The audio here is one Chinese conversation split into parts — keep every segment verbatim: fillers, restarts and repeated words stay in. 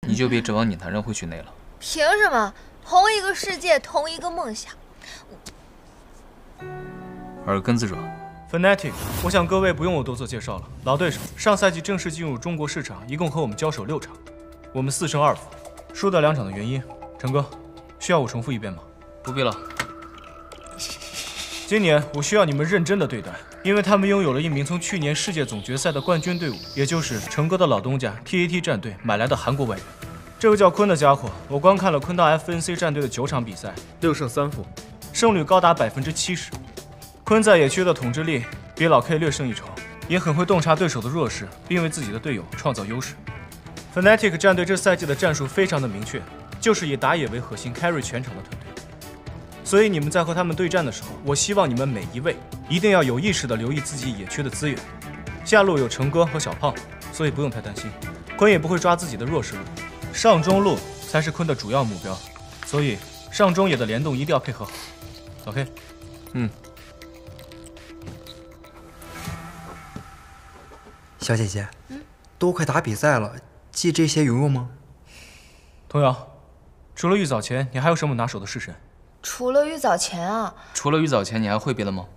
你就别指望你男人会去内了。 凭什么？同一个世界，同一个梦想。 耳根子软。 Fnatic， 我想各位不用我多做介绍了。老对手，上赛季正式进入中国市场，一共和我们交手六场，我们四胜二负。输掉两场的原因，陈哥，需要我重复一遍吗？ 不必了。 今年我需要你们认真的对待，因为他们拥有了一名从去年世界总决赛的冠军队伍，也就是陈哥的老东家 T A T 战队买来的韩国外援。这个叫坤的家伙，我观看了坤大 F N C 战队的九场比赛，六胜三负，胜率高达百分之七十。 坤在野区的统治力比老 K 略胜一筹，也很会洞察对手的弱势，并为自己的队友创造优势。Fnatic 战队这赛季的战术非常的明确，就是以打野为核心 carry 全场的团队。所以你们在和他们对战的时候，我希望你们每一位一定要有意识的留意自己野区的资源。下路有成哥和小胖，所以不用太担心，坤也不会抓自己的弱势路，上中路才是坤的主要目标，所以上中野的联动一定要配合好。老 K， 嗯。 小姐姐，嗯，都快打比赛了，记这些有用吗？ 童瑶，除了玉藻前，你还有什么拿手的式神？ 除了玉藻前啊， 除了玉藻前，你还会别的吗？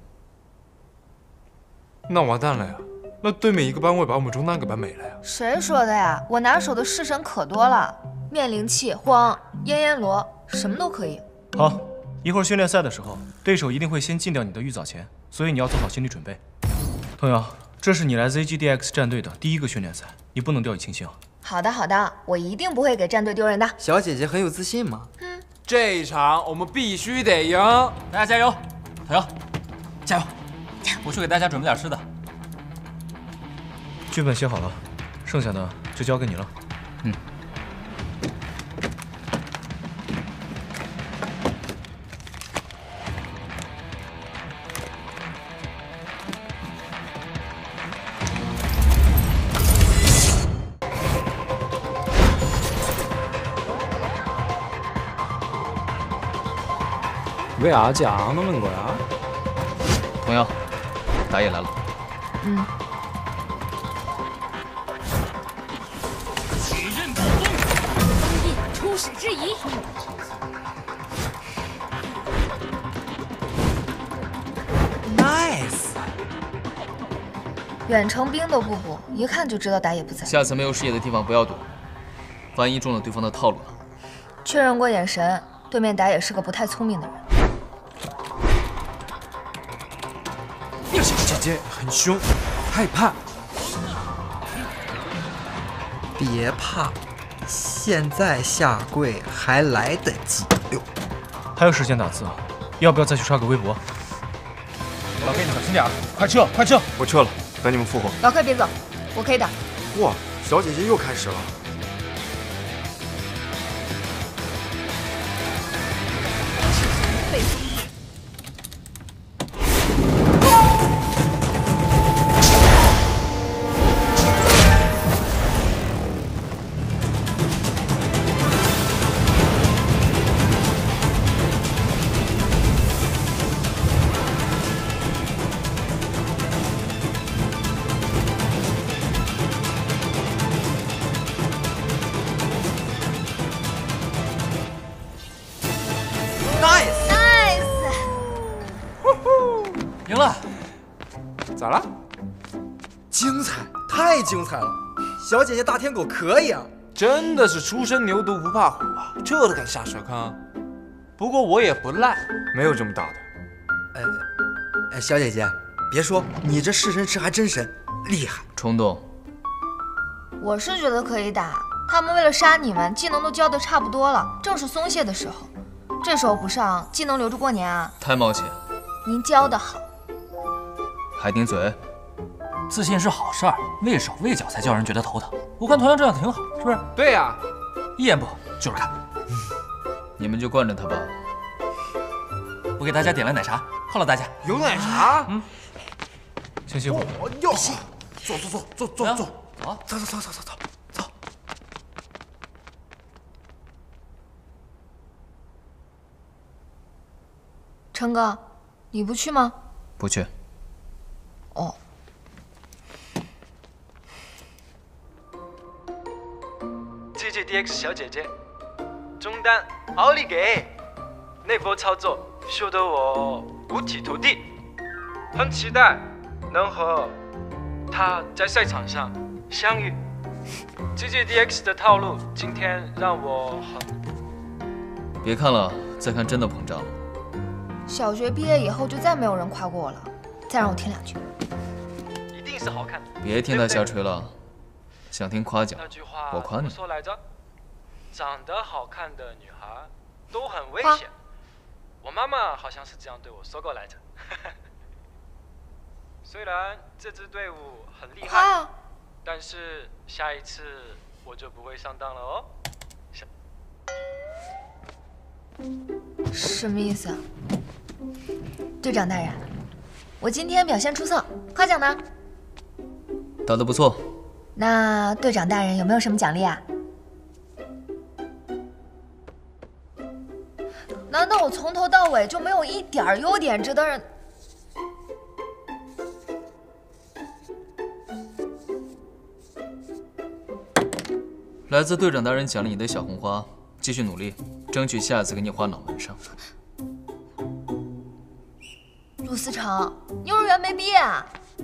那完蛋了呀！那对面一个班会把我们中单给搬没了呀！ 谁说的呀？我拿手的式神可多了，面灵气、荒、烟烟罗，什么都可以。 好，一会儿训练赛的时候，对手一定会先禁掉你的玉藻前，所以你要做好心理准备。童瑶。 这是你来 Z G D X 战队的第一个训练赛，你不能掉以轻心啊！ 好的，好的，我一定不会给战队丢人的。 小姐姐很有自信嘛。 嗯， 这一场我们必须得赢！ 大家加油！小姚，加油！我去给大家准备点吃的。 剧本写好了，剩下的就交给你了。 嗯。 为啥讲那么多呀？ 童瑶，打野来了。 嗯。 指刃暴风，封印初始之仪。 Nice。 远程兵都不补，一看就知道打野不在。 下次没有视野的地方不要躲，万一中了对方的套路呢？ 确认过眼神，对面打野是个不太聪明的人。 小姐姐很凶，害怕。 别怕，现在下跪还来得及。哎呦， 还有时间打字，要不要再去刷个微博？ 老 K， 你小心点，快撤，快撤！ 我撤了，等你们复活。 老 K 别走，我可以打。 哇，小姐姐又开始了。 赢了， 咋了？ 精彩，太精彩了！小姐姐大天狗可以啊！ 真的是初生牛犊不怕虎啊，这都敢下水坑。不过我也不赖，没有这么大的。 呃，呃，小姐姐，别说，你这式神池还真神，厉害！ 冲动。 我是觉得可以打，他们为了杀你们，技能都教的差不多了，正是松懈的时候。这时候不上，技能留着过年啊！ 太冒险。 您教的好。 还顶嘴， 自信是好事儿，畏手畏脚才叫人觉得头疼。我看同样这样挺好，是不是？ 对呀、啊， 一言不合就是看。 嗯，你们就惯着他吧。 我给大家点了奶茶，犒劳大家。 有奶茶？ 嗯， 先歇会儿。 哦哟，坐坐坐坐坐坐， 走走走走走走走走。 成哥，你不去吗？ 不去。 哦。 G G J D X 小姐姐，中单奥利给！那波操作秀得我五体投地，很期待能和她在赛场上相遇。J J D X 的套路今天让我很…… 别看了，再看真的膨胀了。 小学毕业以后就再没有人夸过我了。再让我听两句。 一定是好看的。 别听他瞎吹了，想听夸奖， 那句话我夸你。 怎么说来着？长得好看的女孩都很危险。我妈妈好像是这样对我说过来着。虽然这支队伍很厉害，但是下一次我就不会上当了哦。 什么意思啊？队长大人，我今天表现出色，夸奖呢？ 打得不错。 那队长大人有没有什么奖励啊？难道我从头到尾就没有一点优点值得人？ 来自队长大人奖励你的小红花，继续努力，争取下次给你画脑门上。 陆思成，幼儿园没毕业啊？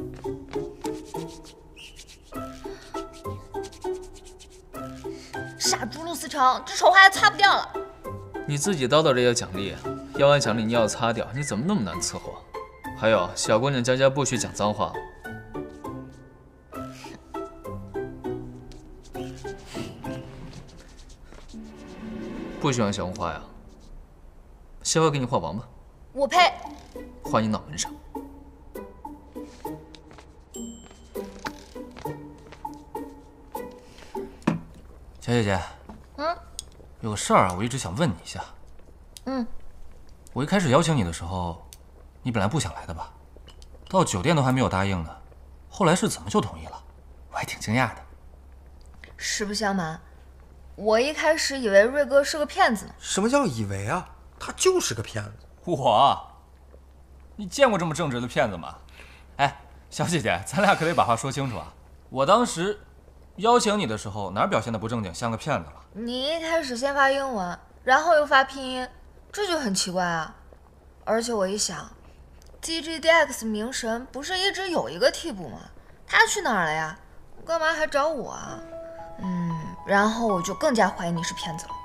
傻猪陆思成，这丑话还擦不掉了。 你自己叨叨着要奖励，要完奖励你要擦掉，你怎么那么难伺候？还有，小姑娘家家不许讲脏话。不喜欢小红花呀？下回给你画王吧。 我呸！ 画你脑门上。 小姐姐， 嗯， 有个事儿啊，我一直想问你一下。 嗯， 我一开始邀请你的时候，你本来不想来的吧？到酒店都还没有答应呢，后来是怎么就同意了？我还挺惊讶的。 实不相瞒，我一开始以为瑞哥是个骗子呢。 什么叫以为啊？他就是个骗子。 我，你见过这么正直的骗子吗？哎，小姐姐，咱俩可得把话说清楚啊！我当时邀请你的时候，哪儿表现的不正经，像个骗子了？ 你一开始先发英文，然后又发拼音，这就很奇怪啊！而且我一想 ，G G D X 明神不是一直有一个替补吗？他去哪儿了呀？干嘛还找我啊？嗯，然后我就更加怀疑你是骗子了。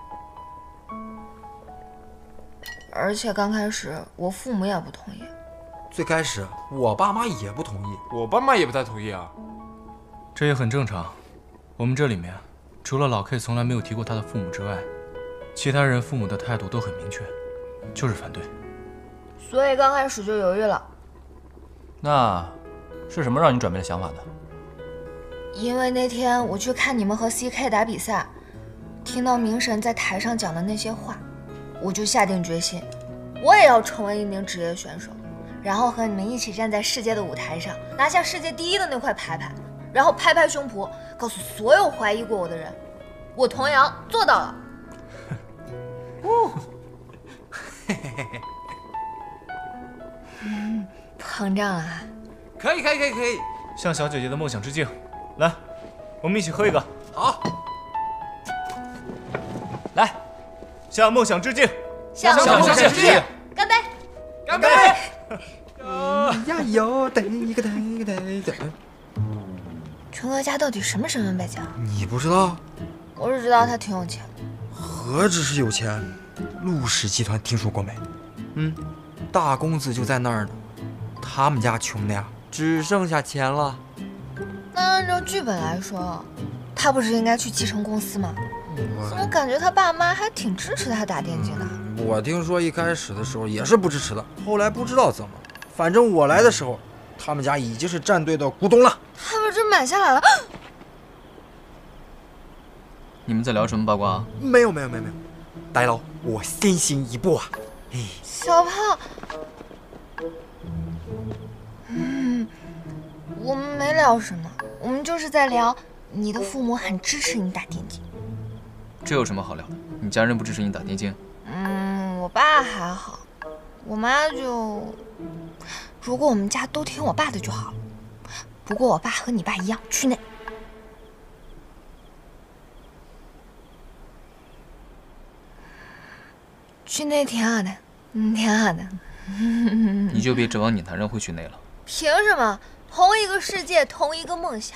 而且刚开始我父母也不同意。 最开始我爸妈也不同意， 我爸妈也不太同意啊。 这也很正常。我们这里面除了老 K 从来没有提过他的父母之外，其他人父母的态度都很明确，就是反对。 所以刚开始就犹豫了。 那是什么让你转变了想法的？ 因为那天我去看你们和 C K 打比赛，听到明神在台上讲的那些话，我就下定决心，我也要成为一名职业选手，然后和你们一起站在世界的舞台上，拿下世界第一的那块牌牌，然后拍拍胸脯，告诉所有怀疑过我的人，我童谣做到了。 哦， 嗯，膨胀了啊！ 可以可以可以可以， 向小姐姐的梦想致敬。来，我们一起喝一个。 好， 来， 向梦想致敬， 向梦想致敬， 干杯！ 干杯！ 加油！得一个得一个得一个。 全哥家到底什么身份背景？ 你不知道？ 我只知道他挺有钱。 何止是有钱，陆氏集团听说过没？嗯，大公子就在那儿呢。他们家穷的呀，只剩下钱了。 那按照剧本来说，他不是应该去继承公司吗？ 我怎么感觉他爸妈还挺支持他打电竞的？ 嗯、我听说一开始的时候也是不支持的，后来不知道怎么，反正我来的时候，他们家已经是战队的股东了。 他们真买下来了？ 你们在聊什么八卦啊？ 没有没有没有没有，大佬，我先行一步啊！哎， 小胖，嗯，我们没聊什么，我们就是在聊你的父母很支持你打电竞。 这有什么好聊的？你家人不支持你打电竞？ 嗯，我爸还好，我妈就……如果我们家都听我爸的就好了。不过我爸和你爸一样，区内。 去内挺好的，嗯，挺好的。 你就别指望你男人会去内了。 凭什么？同一个世界，同一个梦想。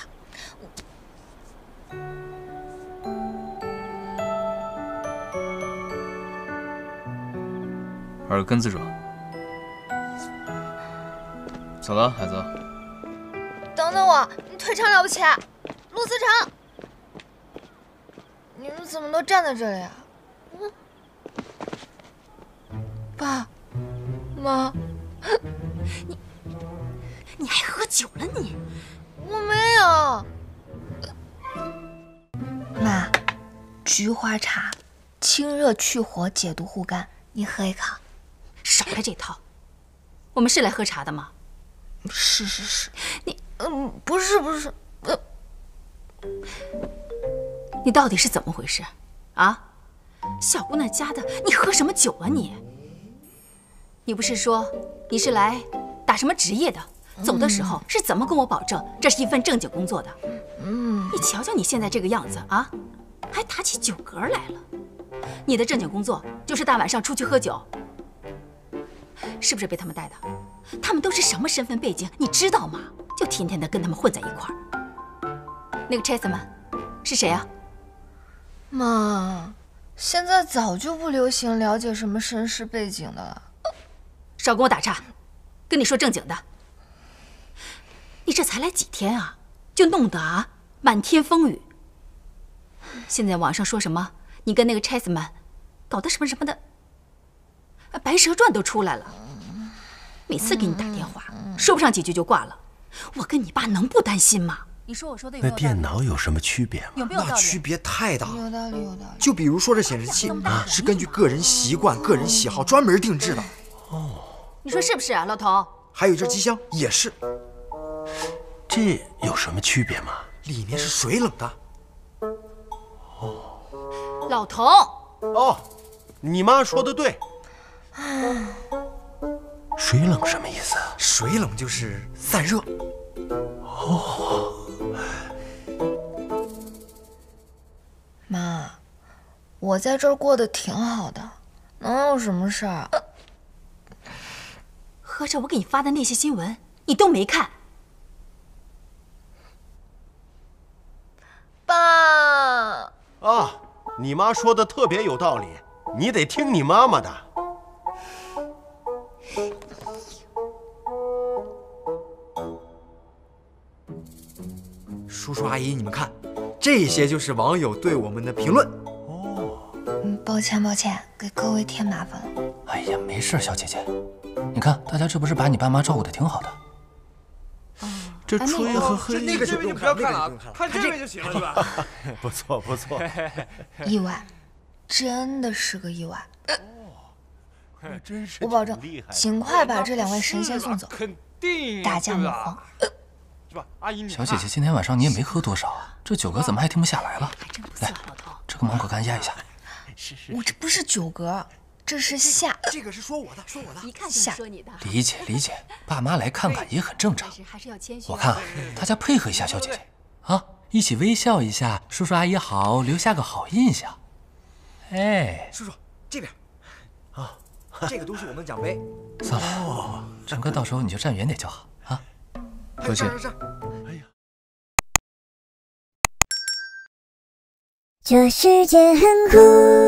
耳根子软。走了，孩子。 等等我，你腿长了不起？陆思成，你们怎么都站在这里啊？嗯，爸妈， 你你还喝酒了你？ 我没有。妈，菊花茶，清热去火，解毒护肝，你喝一口。 少来这套，我们是来喝茶的吗？ 是是是， 你嗯，不是不是，呃， 你到底是怎么回事啊？小姑娘家的，你喝什么酒啊你？你不是说你是来打什么职业的？走的时候是怎么跟我保证这是一份正经工作的？嗯，你瞧瞧你现在这个样子啊，还打起酒嗝来了。你的正经工作就是大晚上出去喝酒，是不是被他们带的？他们都是什么身份背景，你知道吗？就天天的跟他们混在一块儿。那个 Chase 是谁啊？ 妈，现在早就不流行了解什么身世背景的了。 少跟我打岔，跟你说正经的。你这才来几天啊，就弄得啊满天风雨。现在网上说什么你跟那个 Chase 搞的什么什么的，白蛇传都出来了。每次给你打电话，说不上几句就挂了。我跟你爸能不担心吗？你说我说的有没有道理？ 那电脑有什么区别吗？ 有没有道理？ 那区别太大了。 有道理，有道理。 就比如说这显示器啊，是根据个人习惯、个人喜好专门定制的。 哦，你说是不是啊，老头？ 还有这机箱也是。 这有什么区别吗？ 里面是水冷的。 哦，老头。 哦，你妈说的对。水冷什么意思？ 水冷就是散热。 哦。 妈，我在这儿过得挺好的，能有什么事儿？呃、 合着我给你发的那些新闻你都没看？ 爸。 啊，你妈说的特别有道理，你得听你妈妈的。 叔叔阿姨，你们看，这些就是网友对我们的评论。 哦， 嗯，抱歉抱歉，给各位添麻烦了。 哎呀，没事，小姐姐，你看大家这不是把你爸妈照顾得挺好的。 这吹和黑， 那个就不要看了， 看这位就行了，是吧？ 不错不错。 意外，真的是个意外。 哦，真是我保证厉害， 尽快把这两位神仙送走， 肯定大驾沐黄。 是吧，阿姨？ 小姐姐今天晚上你也没喝多少啊，这酒嗝怎么还停不下来了？ 还真不错，老头。 这个芒果干压一下。 是是。 我这不是酒嗝，这是下。 这个是说我的，说我的。 一看就是说你的。 理解理解，爸妈来看看也很正常。 还是要谦虚。 我看啊，大家配合一下小姐姐啊，一起微笑一下，叔叔阿姨好，留下个好印象。哎， 叔叔这边啊，这个都是我们奖杯。 算了，陈哥到时候你就站远点就好啊。 客气。 哎呀， 这世界很酷。